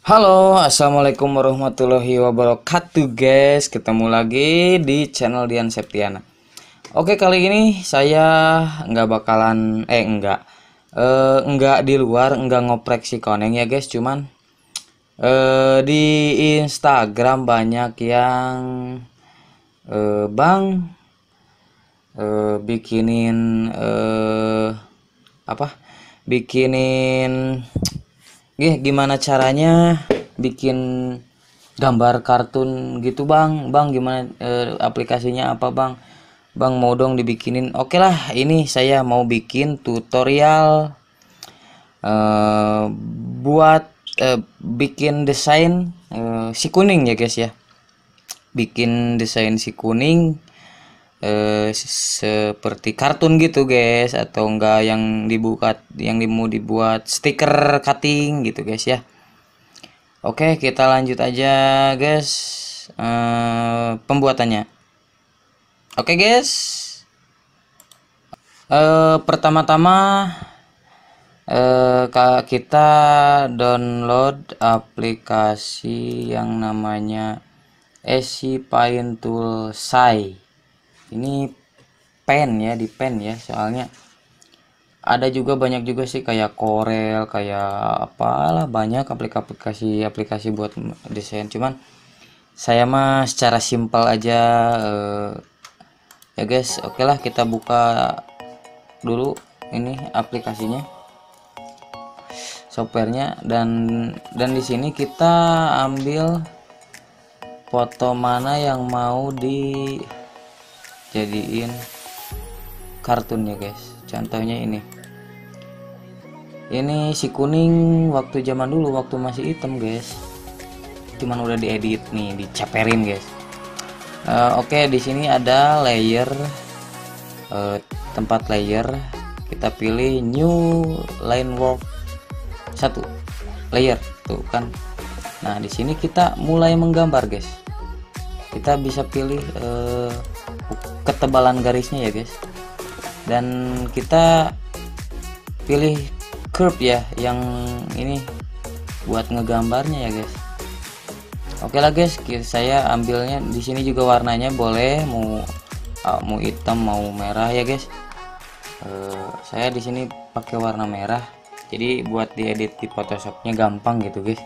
Halo, assalamualaikum warahmatullahi wabarakatuh, guys. Ketemu lagi di channel Dian Septiana. Oke, kali ini saya nggak bakalan, nggak di luar, nggak ngoprek si koneng ya, guys. Cuman di Instagram banyak yang bang bikinin apa? Bikinin gimana caranya bikin gambar kartun gitu bang. Gimana aplikasinya apa bang? Bang mau dong dibikinin. Oke lah, ini saya mau bikin tutorial eh, buat bikin desain si kuning ya guys ya. Bikin desain si kuning seperti kartun gitu guys, atau enggak yang mau dibuat stiker cutting gitu guys ya. Oke, kita lanjut aja guys pembuatannya. Oke guys, pertama-tama kita download aplikasi yang namanya Easy Paint Tool Sai. Ini pen ya, di pen ya, soalnya ada juga banyak juga sih kayak Corel, kayak apalah, banyak aplikasi buat desain. Cuman saya mah secara simpel aja ya guys. Oke lah, kita buka dulu ini aplikasinya, softwarenya, dan di sini kita ambil foto mana yang mau dijadiin kartun ya guys. Contohnya ini si kuning waktu zaman dulu, waktu masih hitam guys, cuman udah diedit nih, diceperin guys. Oke, di sini ada layer, tempat layer, kita pilih new line work 1 layer tuh kan. Nah, di sini kita mulai menggambar guys. Kita bisa pilih ketebalan garisnya ya guys, dan kita pilih curve ya, yang ini buat ngegambarnya ya guys. Oke lah guys, saya ambilnya di sini juga warnanya boleh mau hitam mau merah ya guys. Saya di sini pakai warna merah, jadi buat diedit di Photoshopnya gampang gitu guys.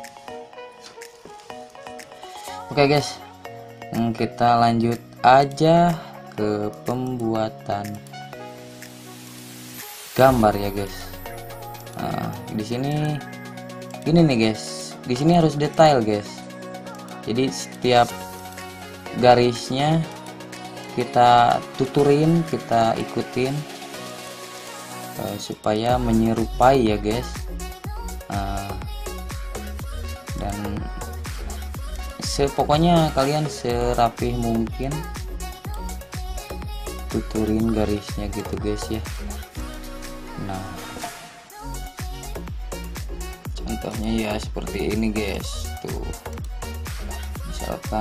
Oke guys, kita lanjut aja ke pembuatan gambar ya guys. Nah, di sini ini nih guys, di sini harus detail guys. Jadi setiap garisnya kita tuturin, kita ikutin supaya menyerupai ya guys. Dan pokoknya kalian serapih mungkin tuturin garisnya gitu guys ya. Nah, contohnya ya seperti ini guys, tuh misalkan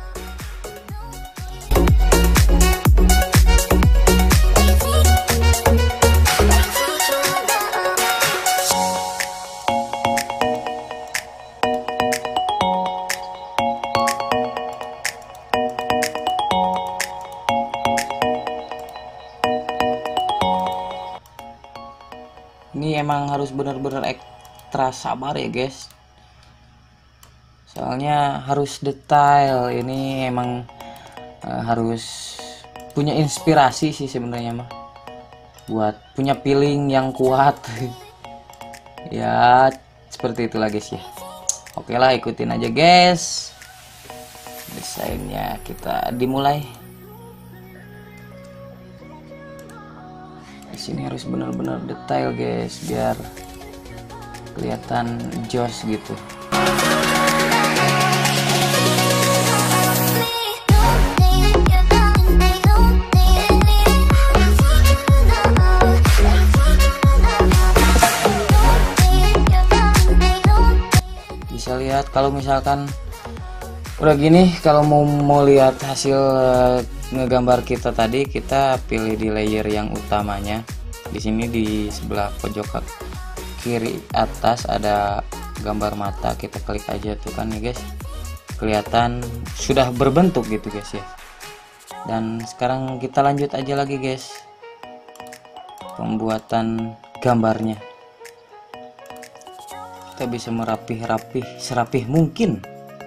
ini emang harus benar-benar ekstra sabar ya guys, soalnya harus detail. Ini emang harus punya inspirasi sih sebenarnya mah, buat punya feeling yang kuat ya, seperti itulah guys ya. Oke lah, ikutin aja guys, desainnya kita dimulai. Di sini harus benar-benar detail guys, biar kelihatan joss gitu. Bisa lihat kalau misalkan udah gini, kalau mau lihat hasil ngegambar kita tadi, kita pilih di layer yang utamanya. Di sini di sebelah pojok kiri atas ada gambar mata, kita klik aja tuh kan ya guys, kelihatan sudah berbentuk gitu guys ya. Dan sekarang kita lanjut aja lagi guys, pembuatan gambarnya. Kita bisa merapih-rapih serapih mungkin.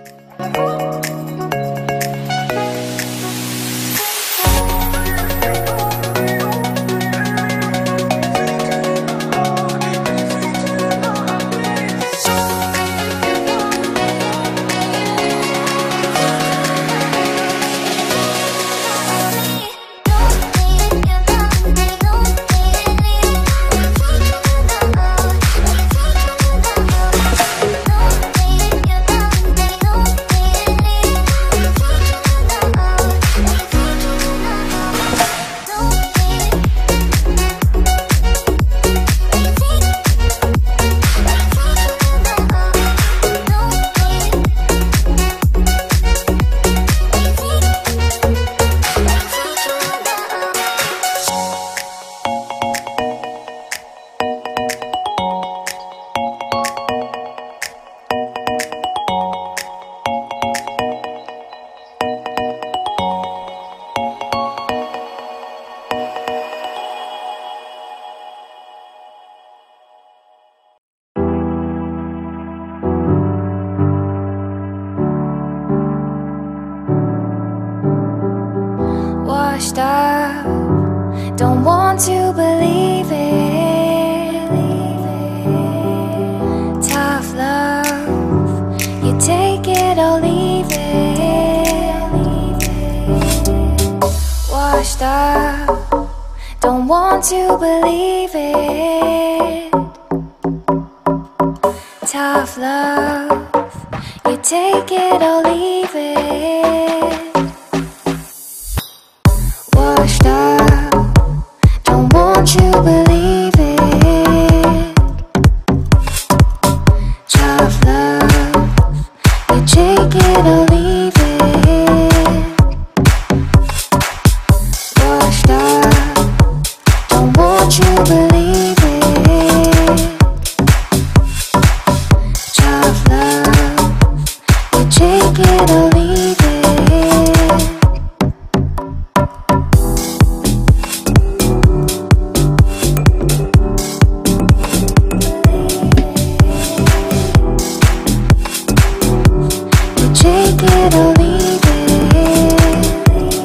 Stop, don't want to believe it. Tough love, you take it or leave it. Washed up, don't want to believe it. Tough love, you take it or leave it. Washed up, don't want you believe it. Tough love, you take it or leave it. Washed up, don't want you believe it. Tough love, you take it or leave it. Take it or leave it.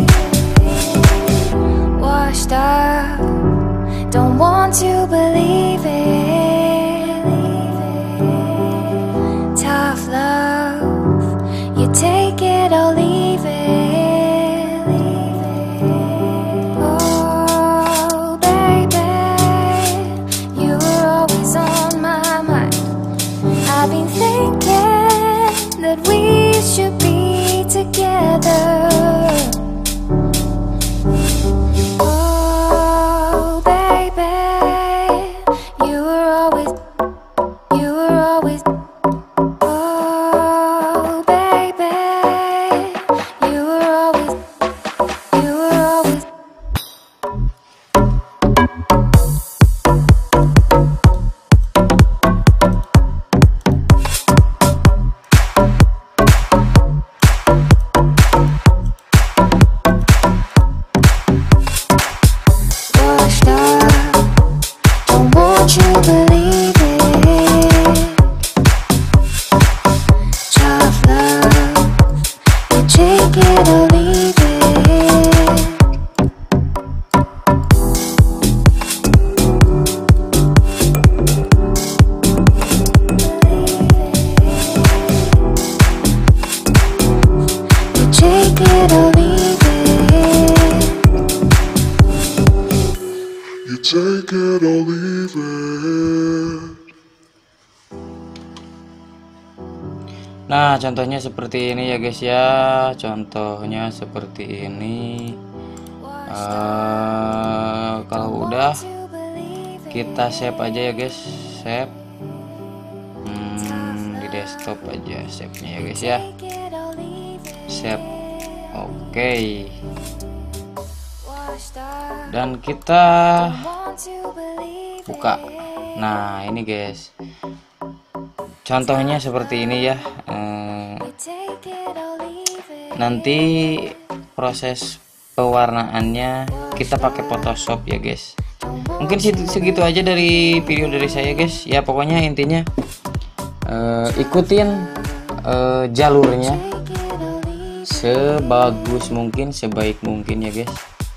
Washed up, don't want to believe it. Tough love, you take it or leave it. Oh baby, you were always on my mind. I've been thinking that we should be together. Oh baby, you were always oh baby, you were always washed up, don't want you believe it. Tough love, you take it or leave it. You take it or leave it. You take it or leave it. Nah, contohnya seperti ini ya guys ya. Contohnya seperti ini. Kalau udah, kita save aja ya guys. Save di desktop aja save-nya ya guys ya. Save. Oke. Dan kita buka. Nah, ini guys. contohnya seperti ini ya. Take it or leave it. Nanti proses pewarnaannya kita pakai Photoshop ya guys. Mungkin segitu aja dari video dari saya guys. Ya pokoknya intinya ikutin jalurnya Take it or leave it. sebagus mungkin, sebaik mungkin ya guys.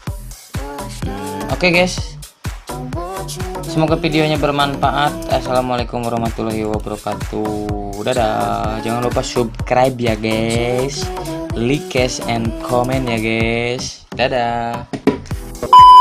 Oke guys, Don't want you to semoga videonya bermanfaat. Assalamualaikum warahmatullahi wabarakatuh. Dadah. Jangan lupa subscribe ya guys, like and comment ya guys. Dadah.